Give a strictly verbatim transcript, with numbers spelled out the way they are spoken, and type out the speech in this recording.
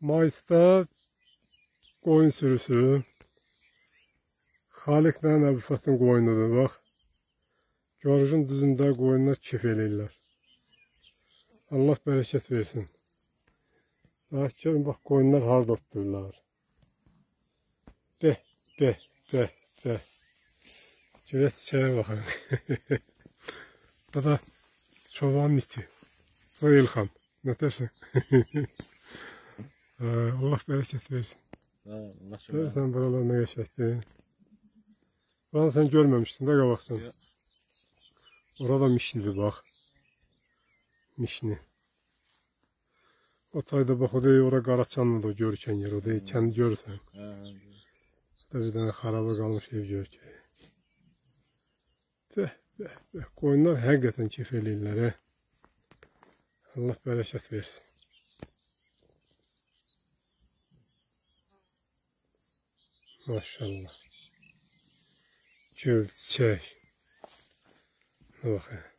Mayıs'ta koyun sürüsü. Haliklə Əbufatın qoyunudur, bax. Görüşün düzündə qoyunlar kef eləyirlər. Allah bərəkət versin. Bax, görün, bax, qoyunlar harada otdururlar. Beh, beh, beh, beh. Görə çiçəyə baxın. Bu da çobanın iti. O İlham. Ne dersin? Allah bərəkət versin. Görürsən, buralar nə qəşəkdir. Buranı sən görməmişdin də qabaqsan. Orada mişnidir, bax. Mişni. O tayda bax, o deyil, ora Qaraçanlıdır, o görükən yer, o deyil, kəndi görürsən. Da bir dənə xaraba qalmış ev görükən. Bəh, bəh, bəh, qoyunlar həqiqətən keyf eləyirlər, hə. Allah bərəkət versin. Maşallah. Gül, çiçək. Bakın.